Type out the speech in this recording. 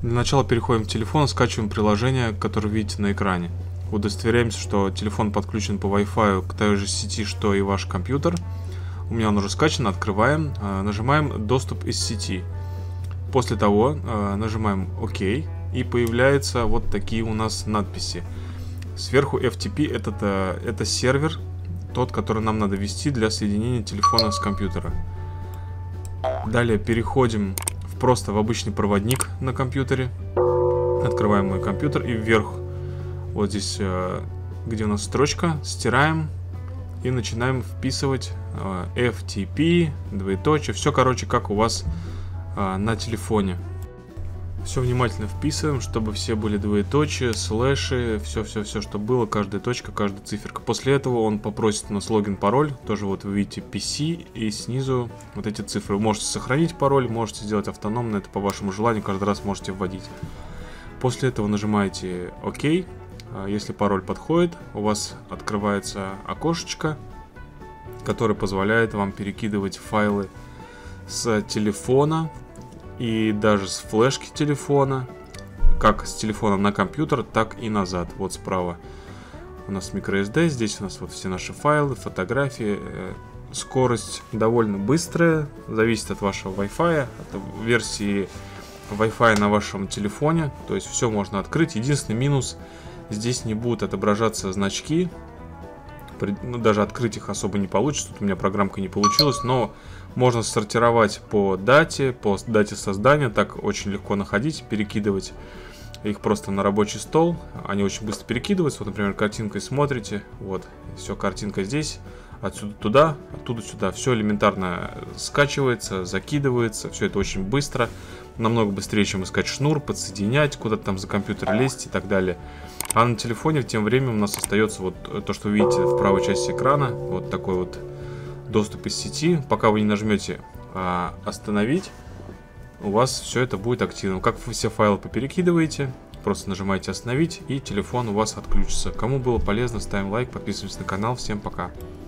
Для начала переходим в телефон, скачиваем приложение, которое видите на экране. Удостоверяемся, что телефон подключен по Wi-Fi к той же сети, что и ваш компьютер. У меня он уже скачан, открываем, нажимаем «Доступ из сети». После того нажимаем «Ок», и появляются вот такие у нас надписи. Сверху FTP это сервер, тот, который нам надо ввести для соединения телефона с компьютера. Далее переходим просто в обычный проводник на компьютере. Открываем мой компьютер и вверх, вот здесь, где у нас строчка, стираем и начинаем вписывать FTP, двоеточие, все, короче, как у вас на телефоне. Все внимательно вписываем, чтобы все были двоеточия, слэши, все, что было, каждая точка, каждая циферка. После этого он попросит у нас логин, пароль, тоже вот вы видите PC, и снизу вот эти цифры. Вы можете сохранить пароль, можете сделать автономно, это по вашему желанию, каждый раз можете вводить. После этого нажимаете ОК. Если пароль подходит, у вас открывается окошечко, которое позволяет вам перекидывать файлы с телефона и даже с флешки телефона, как с телефона на компьютер, так и назад. Вот справа у нас microSD, здесь у нас вот все наши файлы, фотографии. Скорость довольно быстрая, зависит от вашего Wi-Fi, от версии Wi-Fi на вашем телефоне. То есть все можно открыть. Единственный минус: здесь не будут отображаться значки. Ну, даже открыть их особо не получится. Тут у меня программка не получилась, но можно сортировать по дате создания. Так очень легко находить, перекидывать их просто на рабочий стол. Они очень быстро перекидываются. Вот, например, картинкой смотрите. Вот, все, картинка здесь. Отсюда туда, оттуда сюда. Все элементарно скачивается, закидывается. Все это очень быстро. Намного быстрее, чем искать шнур, подсоединять, куда-то там за компьютер лезть и так далее. А на телефоне тем временем у нас остается вот то, что вы видите в правой части экрана. Вот такой вот доступ из сети. Пока вы не нажмете остановить, у вас все это будет активно. Как вы все файлы поперекидываете, просто нажимаете остановить, и телефон у вас отключится. Кому было полезно, ставим лайк, подписываемся на канал. Всем пока.